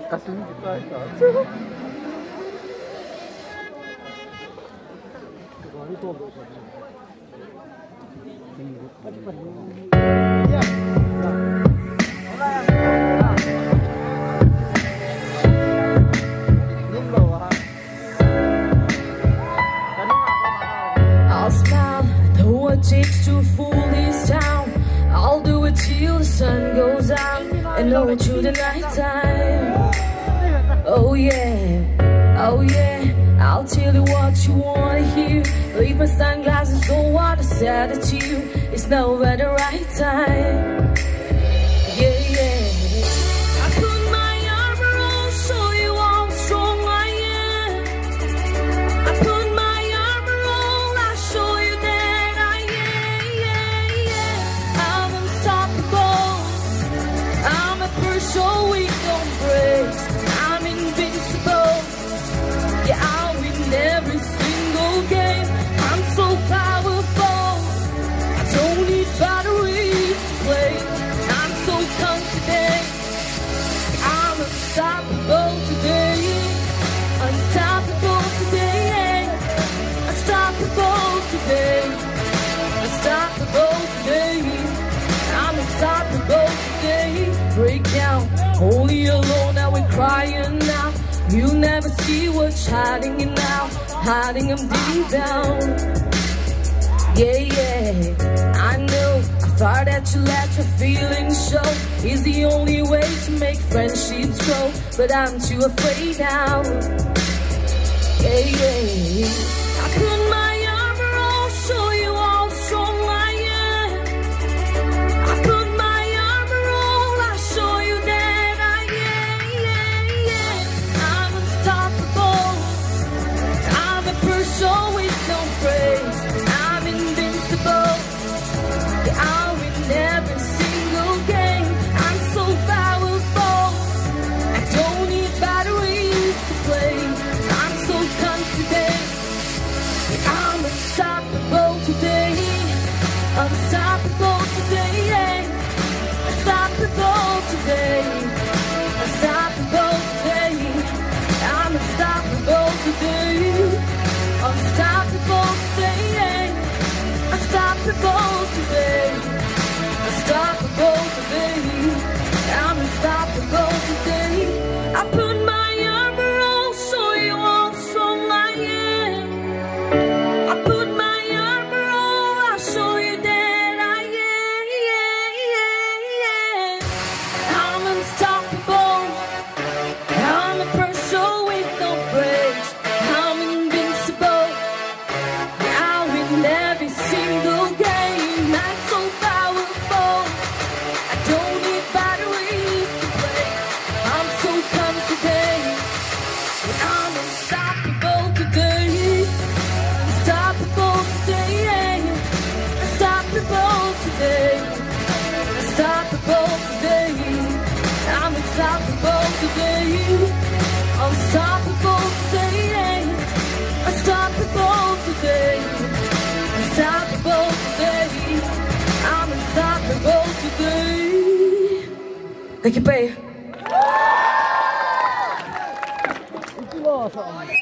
가슴이 깊다. I'll smile, know what it takes to fool this town. I'll do it till the sun goes out and all through the night time. Oh yeah, oh yeah, I'll tell you what you wanna hear. Leave my sunglasses on what I said to you. It's now at the right time. Yeah, yeah. I put my armor on, show you how strong I am. I put my armor on, I'll show you that I am. I'm unstoppable. I'm a person we don't break. I'm invincible. Yeah, I'll win every single game. I'm so powerful. I don't need batteries to play. I'm so confident. I'm unstoppable today. Unstoppable today. Unstoppable today. Unstoppable today. I'm unstoppable today. Break down, only alone now we're crying now. You'll never see what's hiding in now, hiding them deep down. Yeah, yeah, I know. I thought that you let your feelings show is the only way to make friendships grow, but I'm too afraid now. Yeah, yeah, I put my armor on, show you how strong I am. I put my armor on, I'll show you that I am. I'm unstoppable. I'm a person with no praise. I'm invincible. Yeah, I'll win every single game. I'm so powerful. I don't need batteries to play. I'm so confident. Yeah, I'm unstoppable today. Unstoppable today. Unstoppable today. Unstoppable today. I'm unstoppable today. Unstoppable today. Unstoppable today. Unstoppable today. I'm unstoppable today. I put my armor on, show you how strong I am. I put my armor on, I'll show you that I am. I'm unstoppable. I'm a person with no brakes. I'm invincible. Yeah, I'll win every single game. I'm so powerful. I don't need batteries to play. I'm so confident. Yeah, I'm unstoppable today. Unstoppable today. Unstoppable today. Unstoppable today. I'm unstoppable today. Unstoppable today. Unstoppable today. Unstoppable today. I'm unstoppable today. Thank you, babe.